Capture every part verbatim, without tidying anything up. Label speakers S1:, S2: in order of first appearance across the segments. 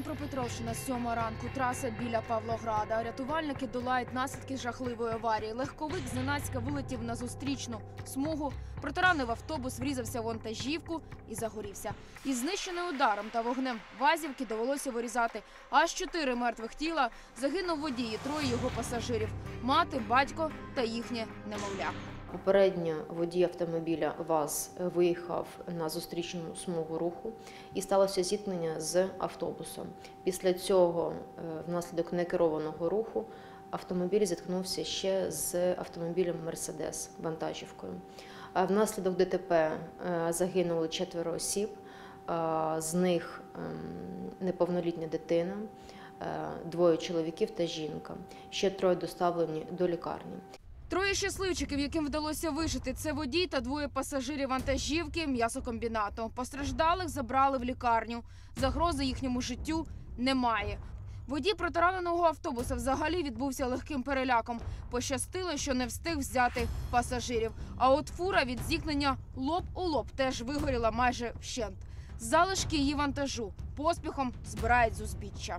S1: Дніпропетровщина, сьома ранку, траса біля Павлограда. Рятувальники долають наслідки жахливої аварії. Легковик зненацька вилетів на зустрічну смугу, протаранив автобус, врізався в вантажівку і загорівся. Із знищеним ударом та вогнем вазівки довелося вирізати аж чотири мертвих тіла. Загинув водій і троє його пасажирів – мати, батько та їхнє немовля.
S2: Попередньо водій автомобіля ВАЗ виїхав на зустрічну смугу руху і сталося зіткнення з автобусом. Після цього, внаслідок некерованого руху, автомобіль зіткнувся ще з автомобілем «Мерседес» вантажівкою. Внаслідок ДТП загинули четверо осіб, з них неповнолітня дитина, двоє чоловіків та жінка. Ще троє доставлені до лікарні.
S1: Троє щасливчиків, яким вдалося вижити – це водій та двоє пасажирів вантажівки м'ясокомбінату. Постраждалих забрали в лікарню. Загрози їхньому життю немає. Водій протараненого автобуса взагалі відбувся легким переляком. Пощастило, що не встиг взяти пасажирів. А от фура від зіткнення лоб у лоб теж вигоріла майже вщент. Залишки її вантажу поспіхом збирають з узбіччя.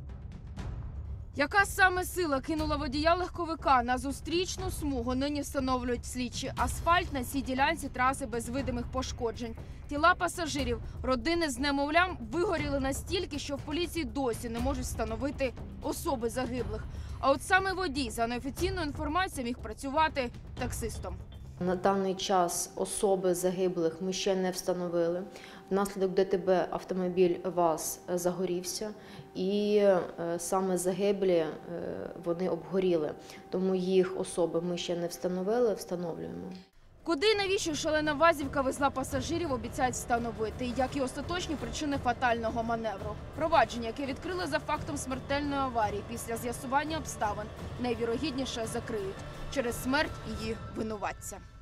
S1: Яка саме сила кинула водія легковика на зустрічну смугу, нині встановлюють слідчі. Асфальт на цій ділянці траси без видимих пошкоджень. Тіла пасажирів, родини з немовлям вигоріли настільки, що в поліції досі не можуть встановити особи загиблих. А от саме водій, за неофіційною інформацією, міг працювати таксистом.
S2: На даний час особи загиблих ми ще не встановили. Внаслідок ДТП автомобіль ВАЗ загорівся і саме загиблі вони обгоріли. Тому їх особи ми ще не встановили, встановлюємо.
S1: Куди і навіщо шалена вазівка везла пасажирів, обіцяють встановити, як і остаточні причини фатального маневру. Провадження, яке відкрили за фактом смертельної аварії після з'ясування обставин, найвірогідніше закриють через смерть її винуватця.